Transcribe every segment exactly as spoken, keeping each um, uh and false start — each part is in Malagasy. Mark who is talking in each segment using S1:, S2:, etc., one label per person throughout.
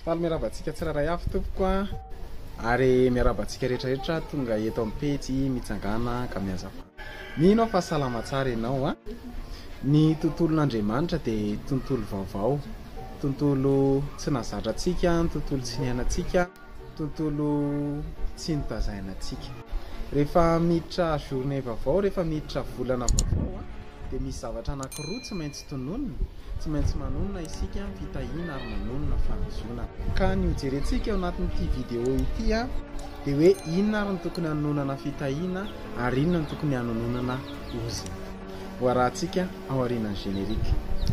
S1: Faly miarabantsika tsiraray avy tompoko a. Ary miarabantsika rehetrarehetra tonga eto amin'ny pejy mitsangana ka miazafana. Mino fa salama tsara ianao a. Ny tontolon'Andriamanitra dia tontolo vaovao, tontolo tsy nazatra antsika, tontolo tsy niainantsika, tontolo tsy nitazainantsika. Rehefa miditra journée vaovao, rehefa miditra volana vaovao a, dia misy zavatra anankiroa tsy maintsy tononona, tsy maintsy manonona isika ny fitahiana ary manonona famonjena. Ka ny hojerentsika ao anatin'ity vidéo ity a, dia hoe inona ary ny tokony hanonana fitahiana ary inona ny tokony hanonana ozy. Voarahantsika ao aorian'ny générique.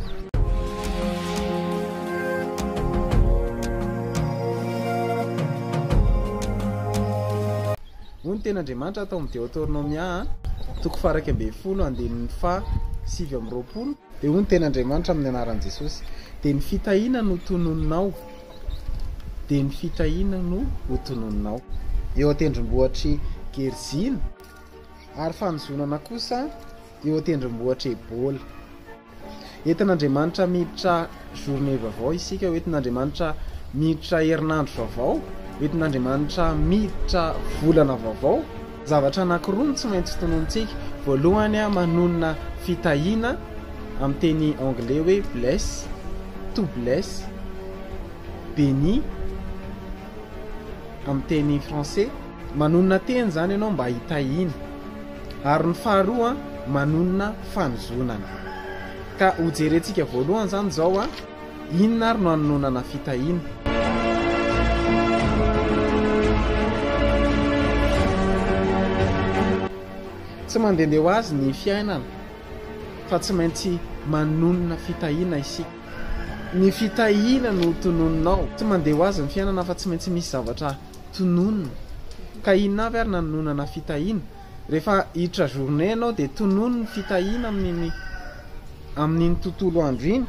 S1: Hoy ny ten'Andriamanitra atao amin'ny Deutéronomia toko faha iraika ambin'ny folo andinin'ny faha sivy amby roapolo, dia hoy ny ten'Andriamanitra amin'ny anaran'i Jesosy, dia ny fitahiana no tononinao, dia ny fitahiana no hotononinao. Eo an-tendrombohitry Gerizim ary fanozonana kosa eo an-tendrombohitry Ebola. Entin'Andriamanitra miditra journée vaovao isika, entin'Andriamanitra miditra herinandro vaovao, entin'Andriamanitra miditra volana vaovao. Zavatra anankiroa no tsy maintsy tonontsika. Voalohany a manonona fitahiana amin'ny teny anglais hoe bless, to bless, béni amin'ny teny français. Manonona teny zany ianao mba hitahiana. Ary ny faharoa manonona fanozonana. Ka hojerentsika voalohany zany zao a, inona ary no hanonana fitahiana. Tsy mandehandeha ho azy ny fiainana, fa tsy maintsy manonona fitahiana isika. Ny fitahiana no tononinao. Tsy mandeha ho azy ny fiainana fa tsy maintsy misy zavatra tononina. Ka inona avy ary nanonana fitahiana? Rehefa hiditra journée ianao dia tonono ny fitahiana amin'ny amin'iny tontolo andro iny.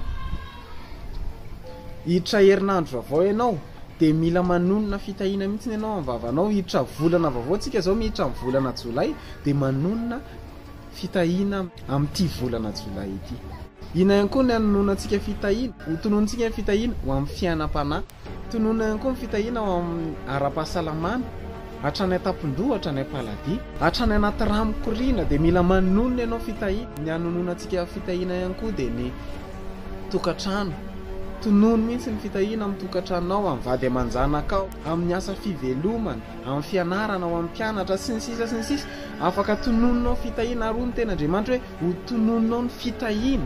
S1: Hiditra herinandro vaovao ianao dia mila manonona fitahiana mihitsy ianao amin'ny vavanao. Hiditra volana vaovao, tsika zao miditra amin'ny volana Jolay, dia manonona fitahiana amin'ity volana Jolay ity. Ina ihany koa ny hanononantsika fitahiana, ho tononontsika ny fitahiana ho amin'ny fiainam-panahy. Tononona ihany koa ny fitahiana ho amin'ny ara-pahasalamana, hatrany an-tampon-doha, hatrany am-paladia, hatrany anaty rano mikoriana, dia mila manonona ianao fitahiana. Ny hanononantsika fitahiana ihany koa dia ny tokantrano. Tonono mihitsy ny fitahiana amin'ny tokantranonao, amin'ny vady aman-janakao, amin'ny asa fivelomana, amin'ny fianarana, ao amin'ny mpianatra sy ny sisa sy ny sisa. Afaka tonononao fitahiana ary hoy ny ten'Andriamanitra hoe ho tonononao ny fitahiana.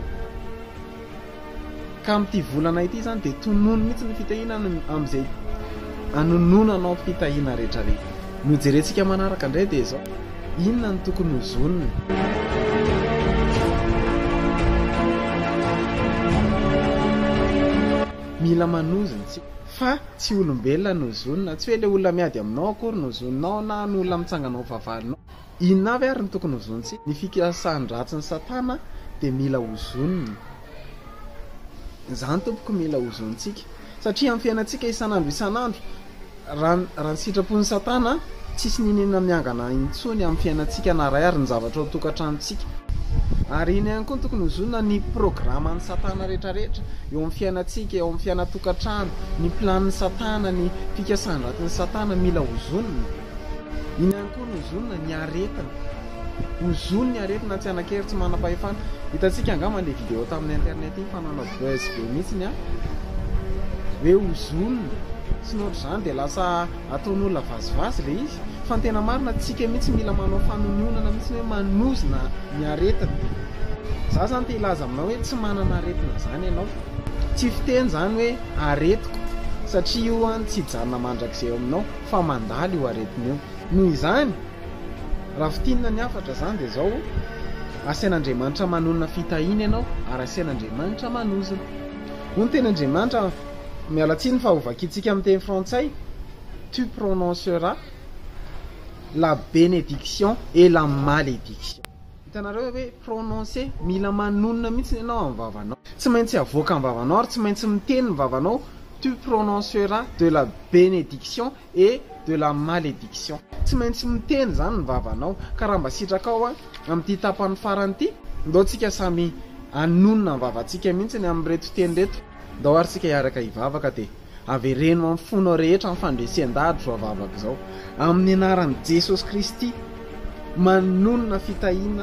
S1: Ka amin'ity volana ity zany dia tonono mihitsy ny fitahiana amin'izay hanononanao fitahiana rehetrarehetra. Ny hojerentsika manaraka indray dia zao, inona ny tokony hozonina? Mila manozona tsika, fa tsy olombelona no zonina, tsy hoe ilay olona miady aminao akory no zoninao na ny olona mitsanganao favalinao. Inona avy ary ny tokony hozonitsika? Ny fikasahany-dratsy ny Satana dia mila hozonina. Izany tompoko mila hozonitsika, satria amin'ny fiainantsika isan'andro isan'andro raha raha ny sitrapon'ny Satana tsisy ninina miangana intsony amin'ny fiainantsika na ray ary ny zavatra ao tokantranontsika. Ary iny ihany koa ny tokony hozonina ny programan'ny Satana rehetrarehetra eo amin'ny fiainantsika, eo amin'ny fiainatokantrano, ny planin'ny Satana, ny fikasahany-dratsy Satana mila hozonina. Iny ihany koa ny hozonina ny aretina. Hozonina ny aretina tsy anan-kery tsy manam-pahefana. Hitantsika angamba ilay vidéo tamin'ny internet iny fa nanao buzz be mihitsiny a. Hoe hozonina. Sy ny ohatr'izany dia lasa ataon'olona vazivazy ilay izy. Fa ny tena marina tsika mihitsy mila manao fanononana mihitsy hoe manozona ny aretina. Za zany te hilaza aminao hoe tsy manana aretina zany ianao. Tsy fiteny zany hoe aretiko, satria io any tsy hijanona mandrakizay aminao fa mandalo io aretina io. Noho izany, raha fitinina ny hafatra zany dia zao, asian'Andriamanitra manonona fitahiana ianao ary asian'Andriamanitra manozona. Hoy ny ten'Andriamanitra, miala tsiny fa hovakintsika amin'ny teny frantsay, tu prononceras la bénédiction et la malédiction. Hitanareo hoe prononcer, mila manonona mihitsy ianao amin'ny vavanao. Tsy maintsy avoaka amin'ny vavanao ary tsy maintsy miteny ny vavanao, tu prononceras de la bénédiction et de la malédiction. Tsy maintsy miteny zany ny vavanao. Ka raha mba sitrakao a amin'ity tapany farany ity, ndao tsika samy hanonona ny vavantsika mihitsy ny amin'ny reto teny reto. Ndao ary tsika hiaraka hivavaka dia avereno amin'ny fonao rehetra amin'ny fandresen-dadro vavaka izao amin'ny anaran'i Jesosy Kristy manonona fitahiana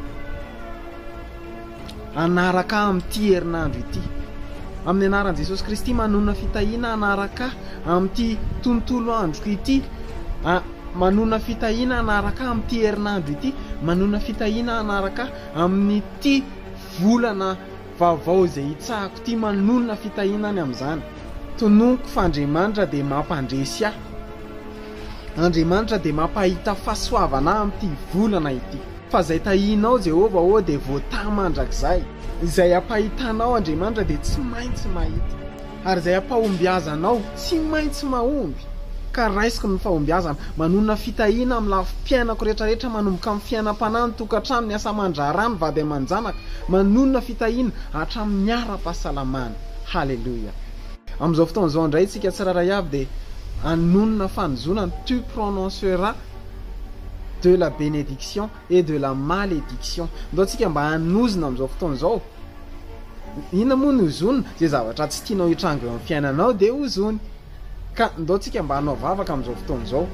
S1: anaraka amin'ity herinandro ity amin'ny anaran'i Jesosy Kristy manonona fitahiana anaraka amin'ity tontolo androko ity manonona fitahiana anaraka amin'ity herinandro ity manonona fitahiana anaraka amin'ity volana vaovao izay hitsahako ity manonona fitahiana ny amin'izany tononoko fa Andriamanitra dia mampandresy ahy Andriamanitra dia mampahita fahasoavana amin'ity volana ity fa izay tahinao Jehova ô dia voatahy mandrakizay izay ampahitanao Andriamanitra dia tsy maintsy mahita ary izay ampahombiazanao tsy maintsy mahomby ka raisiko ny fahombiazana manonona fitahiana amin'ny lafim-piainako rehetrarehetra manomboka amin'ny fiainam-panahy ny tokantrano ny asa aman-draharaha ny vady aman-janaka manonona fitahiana hatramin'ny ara-pahasalamana halleluja amin'izao fotoana izao indray tsika tsiraray avy dia anonona fanozonana tu prononceras de la bénédiction et de la malédiction ndao tsika mba hanozona amin'izao fotoana izao inona moa ny hozonina zay zavatra tsy tianao hitrango eo amin'ny fiainanao dia hozony ka ndao tsika mba hanao vavaka amin'izao fotoana izao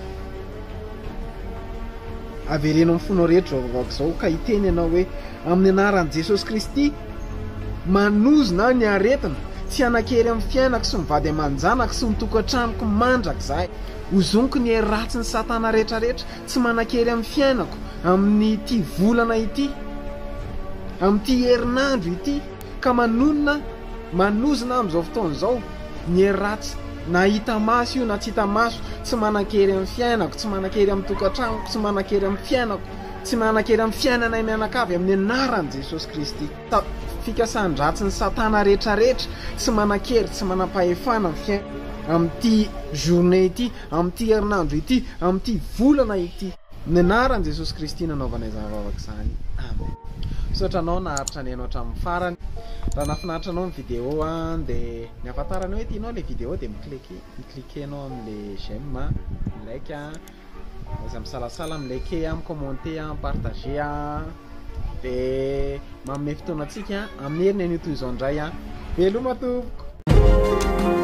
S1: avereno amin'ny fonao rehetra vavaka izao ka hiteny ianao hoe amin'ny anaran'i Jesosy Kristy manozona ny aretina tsy anakery amin'ny fiainako sy mivady aman-janako sy mitokantranoko mandrakizay hozoniko ny heratsy ny satana rehetrarehetra tsy manakery amin'ny fiainako amin'ny ity volana ity amin'ity herinandro ity ka manonona manozona amin'izao fotoana izao ny heratsy na hita maso io na tsy hita maso tsy manakery amin'ny fiainako tsy manakery amin'ny tokantranoko tsy manakery amin'ny fiainako tsy manakery amin'ny fiainanay mianakavy amin'ny anaran'i Jesosy Kristy fikasan-dratsy ny satana rehetrarehetra tsy manakery tsy manam-pahefana amin'ny fiaina amin'ity journée ity amin'ity herinandro ity amin'ity volana ity ny anaran'i Jesosy Kristy nanaovanay zavavaka izany amen sotra anao naharitra ny hainao hatramin'ny farany raha nafinaritra anao ny vidéo a dia ny ahafantarana hoe tianao ilay vidéo dia micliquer micliquenao amin'ilay j'aime like a izy misalasala milike a micommente a mipartage a dia manome fotoana antsika amin'ny herinany io toy izao indray a veloma tompoko